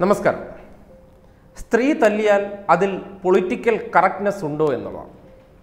നമസ്കാരം. സ്ത്രീ തല്ലിയാൽ അതിൽ പൊളിറ്റിക്കൽ കറക്റ്റ്നെസ് ഉണ്ടോ എന്നുള്ളതാണ്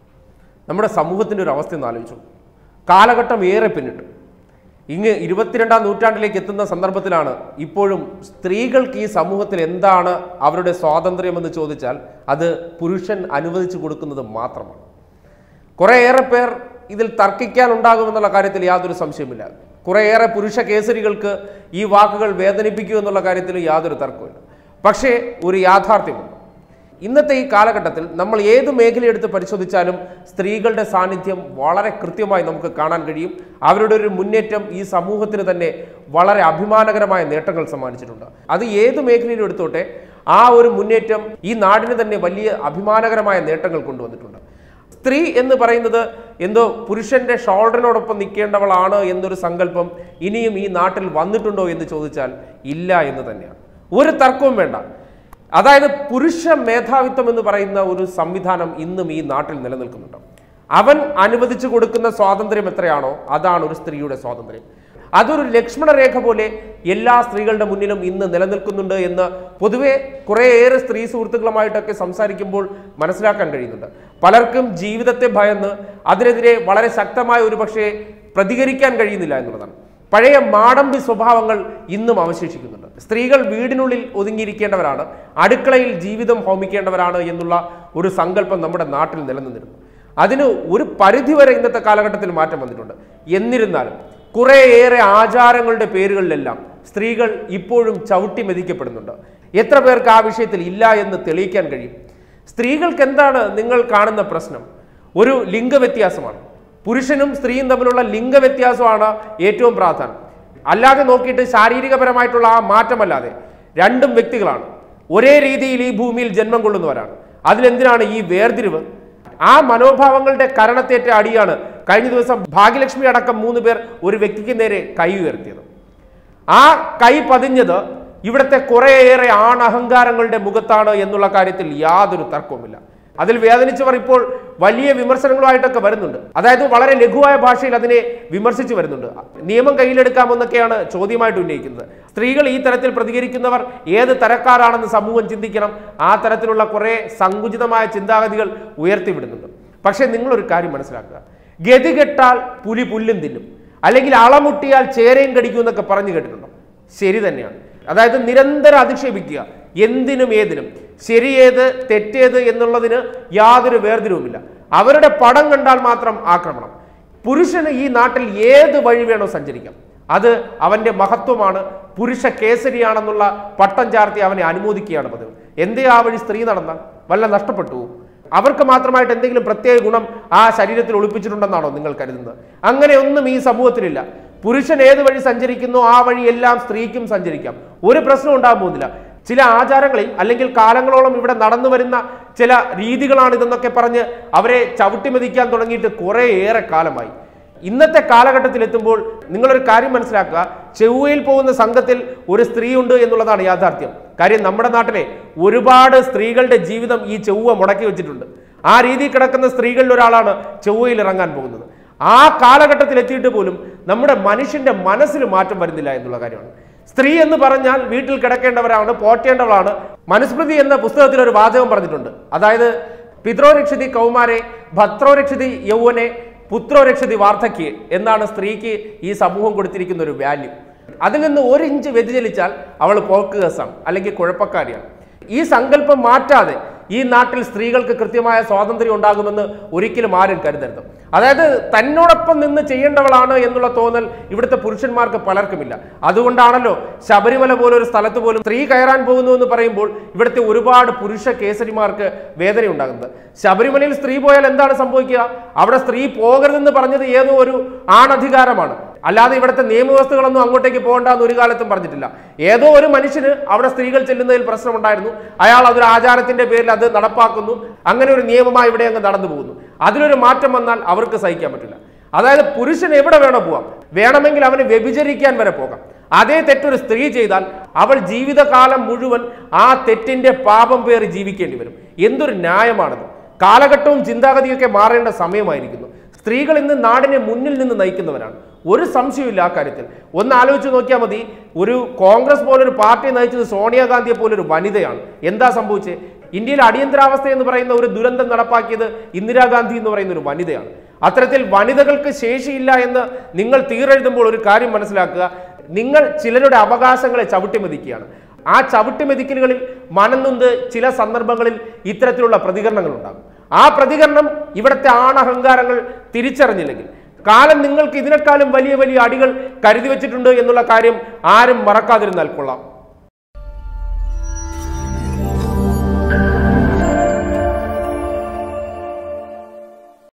നമ്മുടെ സമൂഹത്തിൻ്റെ ഒരു അവസ്ഥ എന്ന് ആലോചിച്ചു. കാലഘട്ടം ഏറെ പിന്നിട്ടു. ഇങ്ങ് 22-ാം നൂറ്റാണ്ടിലേക്ക് എത്തുന്ന സന്ദർഭത്തിലാണ് ഇപ്പോഴും സ്ത്രീകൾക്ക് ഈ സമൂഹത്തിൽ എന്താണ് അവരുടെ സ്വാതന്ത്ര്യമെന്ന് ചോദിച്ചാൽ അത് പുരുഷൻ അനുവദിച്ചു കൊടുക്കുന്നത് മാത്രമാണ്. കുറേയേറെ പേർ ഇതിൽ തർക്കിക്കാനുണ്ടാകുമെന്നുള്ള കാര്യത്തിൽ യാതൊരു സംശയമില്ല. കുറേയേറെ പുരുഷ കേസരികൾക്ക് ഈ വാക്കുകൾ വേദനിപ്പിക്കൂ എന്നുള്ള കാര്യത്തിൽ യാതൊരു തർക്കമില്ല. പക്ഷേ ഒരു യാഥാർത്ഥ്യമുണ്ട്. ഇന്നത്തെ ഈ കാലഘട്ടത്തിൽ നമ്മൾ ഏത് മേഖലയെടുത്ത് പരിശോധിച്ചാലും സ്ത്രീകളുടെ സാന്നിധ്യം വളരെ കൃത്യമായി നമുക്ക് കാണാൻ കഴിയും. അവരുടെ ഒരു മുന്നേറ്റം ഈ സമൂഹത്തിന് തന്നെ വളരെ അഭിമാനകരമായ നേട്ടങ്ങൾ സമ്മാനിച്ചിട്ടുണ്ട്. അത് ഏത് മേഖലയിലും എടുത്തോട്ടെ, ആ ഒരു മുന്നേറ്റം ഈ നാടിന് തന്നെ വലിയ അഭിമാനകരമായ നേട്ടങ്ങൾ കൊണ്ടുവന്നിട്ടുണ്ട്. സ്ത്രീ എന്ന് പറയുന്നത് എന്തോ പുരുഷന്റെ ഷോൾഡറിനോടൊപ്പം നിൽക്കേണ്ടവളാണ് എന്നൊരു സങ്കല്പം ഇനിയും ഈ നാട്ടിൽ വന്നിട്ടുണ്ടോ എന്ന് ചോദിച്ചാൽ ഇല്ല എന്ന് തന്നെയാണ്. ഒരു തർക്കവും വേണ്ട. അതായത് പുരുഷ മേധാവിത്വം എന്ന് പറയുന്ന ഒരു സംവിധാനം ഇന്നും ഈ നാട്ടിൽ നിലനിൽക്കുന്നുണ്ട്. അവൻ അനുവദിച്ചു കൊടുക്കുന്ന സ്വാതന്ത്ര്യം എത്രയാണോ അതാണ് ഒരു സ്ത്രീയുടെ സ്വാതന്ത്ര്യം. അതൊരു ലക്ഷ്മണ രേഖ പോലെ എല്ലാ സ്ത്രീകളുടെ മുന്നിലും ഇന്ന് നിലനിൽക്കുന്നുണ്ട് എന്ന് പൊതുവെ കുറേയേറെ സ്ത്രീ സുഹൃത്തുക്കളുമായിട്ടൊക്കെ സംസാരിക്കുമ്പോൾ മനസ്സിലാക്കാൻ കഴിയുന്നുണ്ട്. പലർക്കും ജീവിതത്തെ ഭയന്ന് അതിനെതിരെ വളരെ ശക്തമായ ഒരു പക്ഷേ പ്രതികരിക്കാൻ കഴിയുന്നില്ല എന്നുള്ളതാണ്. പഴയ മാടമ്പി സ്വഭാവങ്ങൾ ഇന്നും അവശേഷിക്കുന്നുണ്ട്. സ്ത്രീകൾ വീടിനുള്ളിൽ ഒതുങ്ങിയിരിക്കേണ്ടവരാണ്, അടുക്കളയിൽ ജീവിതം ഹോമിക്കേണ്ടവരാണ് എന്നുള്ള ഒരു സങ്കല്പം നമ്മുടെ നാട്ടിൽ നിലനിന്നിരുന്നു. അതിന് ഒരു പരിധിവരെ ഇന്നത്തെ കാലഘട്ടത്തിൽ മാറ്റം വന്നിട്ടുണ്ട്. എന്നിരുന്നാലും കുറേയേറെ ആചാരങ്ങളുടെ പേരുകളിലെല്ലാം സ്ത്രീകൾ ഇപ്പോഴും ചവിട്ടി മെതിക്കപ്പെടുന്നുണ്ട്. എത്ര പേർക്ക് ആ വിഷയത്തിൽ ഇല്ല എന്ന് തെളിയിക്കാൻ കഴിയും? സ്ത്രീകൾക്ക് എന്താണ് നിങ്ങൾ കാണുന്ന പ്രശ്നം? ഒരു ലിംഗവ്യത്യാസമാണ്. പുരുഷനും സ്ത്രീയും തമ്മിലുള്ള ലിംഗവ്യത്യാസമാണ് ഏറ്റവും പ്രാധാന്യം. അല്ലാതെ നോക്കിയിട്ട് ശാരീരികപരമായിട്ടുള്ള ആ മാറ്റമല്ലാതെ രണ്ടും വ്യക്തികളാണ്, ഒരേ രീതിയിൽ ഈ ഭൂമിയിൽ ജന്മം കൊള്ളുന്നവരാണ്. അതിലെന്തിനാണ് ഈ വേർതിരിവ്? ആ മനോഭാവങ്ങളുടെ കരണത്തേറ്റ അടിയാണ് കഴിഞ്ഞ ദിവസം ഭാഗ്യലക്ഷ്മി അടക്കം 3 പേർ ഒരു വ്യക്തിക്ക് നേരെ കൈ ഉയർത്തിയത്. ആ കൈ പതിഞ്ഞത് ഇവിടുത്തെ കുറേയേറെ ആണഹങ്കാരങ്ങളുടെ മുഖത്താണ് എന്നുള്ള കാര്യത്തിൽ യാതൊരു തർക്കവുമില്ല. അതിൽ വേദനിച്ചവർ ഇപ്പോൾ വലിയ വിമർശനങ്ങളുമായിട്ടൊക്കെ വരുന്നുണ്ട്. അതായത് വളരെ ലഘുവായ ഭാഷയിൽ അതിനെ വിമർശിച്ചു വരുന്നുണ്ട്. നിയമം കയ്യിലെടുക്കാമെന്നൊക്കെയാണ് ചോദ്യമായിട്ട് ഉന്നയിക്കുന്നത്. സ്ത്രീകൾ ഈ തരത്തിൽ പ്രതികരിക്കുന്നവർ ഏത് തരക്കാരാണെന്ന് സമൂഹം ചിന്തിക്കണം. ആ തരത്തിലുള്ള കുറെ സങ്കുചിതമായ ചിന്താഗതികൾ ഉയർത്തിവിടുന്നുണ്ട്. പക്ഷേ നിങ്ങളൊരു കാര്യം മനസ്സിലാക്കുക, ഗതി കെട്ടാൽ പുലി പുല്ലും തിന്നും, അല്ലെങ്കിൽ അളമുട്ടിയാൽ ചേരയും കടിക്കും എന്നൊക്കെ പറഞ്ഞു കേട്ടിട്ടുണ്ടോ? ശരി തന്നെയാണ്. അതായത് നിരന്തരം അധിക്ഷേപിക്കുക, എന്തിനും ഏതിനും, ശരിയേത് തെറ്റേത് എന്നുള്ളതിന് യാതൊരു വേർതിരിവുമില്ല. അവരുടെ പടം കണ്ടാൽ മാത്രം ആക്രമണം. പുരുഷന് ഈ നാട്ടിൽ ഏത് വഴി വേണോ സഞ്ചരിക്കാം. അത് അവന്റെ മഹത്വമാണ്. പുരുഷ കേസരിയാണെന്നുള്ള പട്ടം ചാർത്തി അവനെ അനുമോദിക്കുകയാണ് പതിവ്. എന്തേ ആ വഴി സ്ത്രീ നടന്നാൽ വല്ല നഷ്ടപ്പെട്ടു? അവർക്ക് മാത്രമായിട്ട് എന്തെങ്കിലും പ്രത്യേക ഗുണം ആ ശരീരത്തിൽ ഒളിപ്പിച്ചിട്ടുണ്ടെന്നാണോ നിങ്ങൾ കരുതുന്നത്? അങ്ങനെയൊന്നും ഈ സമൂഹത്തിലില്ല. പുരുഷൻ ഏത് വഴി സഞ്ചരിക്കുന്നോ ആ വഴി എല്ലാം സ്ത്രീക്കും സഞ്ചരിക്കാം. ഒരു പ്രശ്നം ഉണ്ടാകാൻ പോകുന്നില്ല. ചില ആചാരങ്ങളിൽ അല്ലെങ്കിൽ കാലങ്ങളോളം ഇവിടെ നടന്നു വരുന്ന ചില രീതികളാണിതെന്നൊക്കെ പറഞ്ഞ് അവരെ ചവിട്ടിമെതിക്കാൻ തുടങ്ങിയിട്ട് കുറേയേറെ കാലമായി. ഇന്നത്തെ കാലഘട്ടത്തിൽ എത്തുമ്പോൾ നിങ്ങളൊരു കാര്യം മനസ്സിലാക്കുക, ചൊവ്വയിൽ പോകുന്ന സംഘത്തിൽ ഒരു സ്ത്രീ ഉണ്ട് എന്നുള്ളതാണ് യാഥാർത്ഥ്യം. കാര്യം നമ്മുടെ നാട്ടിലെ ഒരുപാട് സ്ത്രീകളുടെ ജീവിതം ഈ ചൊവ്വ മുടക്കി വെച്ചിട്ടുണ്ട്. ആ രീതിയിൽ കിടക്കുന്ന സ്ത്രീകളിൽ ഒരാളാണ് ചൊവ്വയിൽ ഇറങ്ങാൻ പോകുന്നത്. ആ കാലഘട്ടത്തിൽ എത്തിയിട്ട് പോലും നമ്മുടെ മനുഷ്യന്റെ മനസ്സിൽ മാറ്റം വരുന്നില്ല എന്നുള്ള കാര്യമാണ്. സ്ത്രീ എന്ന് പറഞ്ഞാൽ വീട്ടിൽ കിടക്കേണ്ടവരാണ്, പോറ്റേണ്ടവളാണ്. മനുസ്മൃതി എന്ന പുസ്തകത്തിൽ ഒരു വാചകം പറഞ്ഞിട്ടുണ്ട്. അതായത് പിതൃ രക്ഷതി കൗമാരെ ഭത്രോ രക്ഷതി യൗവനെ പുത്രോ രക്ഷതി വാർദ്ധക്യെ എന്നാണ് സ്ത്രീക്ക് ഈ സമൂഹം കൊടുത്തിരിക്കുന്ന ഒരു വാല്യൂ. അതിൽ നിന്ന് 1 ഇഞ്ച് വ്യതിചലിച്ചാൽ അവൾ പോക്ക് കേസാണ്, അല്ലെങ്കിൽ കുഴപ്പക്കാരിയാണ്. ഈ സങ്കല്പം മാറ്റാതെ ഈ നാട്ടിൽ സ്ത്രീകൾക്ക് കൃത്യമായ സ്വാതന്ത്ര്യം ഉണ്ടാകുമെന്ന് ഒരിക്കലും ആരും കരുതരുത്. അതായത് തന്നോടൊപ്പം നിന്ന് ചെയ്യേണ്ടവളാണ് എന്നുള്ള തോന്നൽ ഇവിടുത്തെ പുരുഷന്മാർക്ക് പലർക്കുമില്ല. അതുകൊണ്ടാണല്ലോ ശബരിമല പോലൊരു സ്ഥലത്ത് പോലും സ്ത്രീ കയറാൻ പോകുന്നു എന്ന് പറയുമ്പോൾ ഇവിടുത്തെ ഒരുപാട് പുരുഷ കേസരിമാർക്ക് വേദന ഉണ്ടാകുന്നത്. ശബരിമലയിൽ സ്ത്രീ പോയാൽ എന്താണ് സംഭവിക്കുക? അവിടെ സ്ത്രീ പോകരുതെന്ന് പറഞ്ഞത് ഏതോ ഒരു ആണധികാരമാണ്. അല്ലാതെ ഇവിടുത്തെ നിയമവ്യവസ്ഥകളൊന്നും അങ്ങോട്ടേക്ക് പോകണ്ടെന്ന് ഒരു കാലത്തും പറഞ്ഞിട്ടില്ല. ഏതോ ഒരു മനുഷ്യന് അവിടെ സ്ത്രീകൾ ചെല്ലുന്നതിൽ പ്രശ്നമുണ്ടായിരുന്നു. അയാൾ അതൊരു ആചാരത്തിന്റെ പേരിൽ അത് നടപ്പാക്കുന്നു. അങ്ങനെ ഒരു നിയമമായി ഇവിടെ അങ്ങ് നടന്നു പോകുന്നു. അതിലൊരു മാറ്റം വന്നാൽ അവർക്ക് സഹിക്കാൻ പറ്റില്ല. അതായത് പുരുഷൻ എവിടെ വേണോ പോവാം, വേണമെങ്കിൽ അവന് വ്യഭിചരിക്കാൻ വരെ പോകാം. അതേ തെറ്റൊരു സ്ത്രീ ചെയ്താൽ അവൾ ജീവിതകാലം മുഴുവൻ ആ തെറ്റിന്റെ പാപം പേറി ജീവിക്കേണ്ടി വരും. എന്തൊരു ന്യായമാണത്! കാലഘട്ടവും ചിന്താഗതിയൊക്കെ മാറേണ്ട സമയമായിരിക്കുന്നു. സ്ത്രീകൾ ഇന്ന് നാടിനെ മുന്നിൽ നിന്ന് നയിക്കുന്നവരാണ്. ഒരു സംശയമില്ല ആ കാര്യത്തിൽ. ഒന്ന് ആലോചിച്ച് നോക്കിയാൽ മതി. ഒരു കോൺഗ്രസ് പോലൊരു പാർട്ടി നയിച്ചത് സോണിയാഗാന്ധിയെ പോലൊരു വനിതയാണ്. എന്താ സംഭവിച്ചത്? ഇന്ത്യയിൽ അടിയന്തരാവസ്ഥ എന്ന് പറയുന്ന ഒരു ദുരന്തം നടപ്പാക്കിയത് ഇന്ദിരാഗാന്ധി എന്ന് പറയുന്ന ഒരു വനിതയാണ്. അത്തരത്തിൽ വനിതകൾക്ക് ശേഷിയില്ല എന്ന് നിങ്ങൾ തീരെഴുതുമ്പോൾ ഒരു കാര്യം മനസ്സിലാക്കുക, നിങ്ങൾ ചിലരുടെ അവകാശങ്ങളെ ചവിട്ടിമെതിക്കുകയാണ്. ആ ചവിട്ടിമെതിക്കലുകളിൽ മനംനൊന്ത് ചില സന്ദർഭങ്ങളിൽ ഇത്തരത്തിലുള്ള പ്രതികരണങ്ങൾ ഉണ്ടാകും. ആ പ്രതികരണം ഇവിടുത്തെ ആണഹങ്കാരങ്ങൾ തിരിച്ചറിഞ്ഞില്ലെങ്കിൽ കാലം നിങ്ങൾക്ക് ഇതിനേക്കാളും വലിയ വലിയ അടികൾ കരുതി വെച്ചിട്ടുണ്ട് എന്നുള്ള കാര്യം ആരും മറക്കാതിരുന്നാൽ കൊള്ളാം.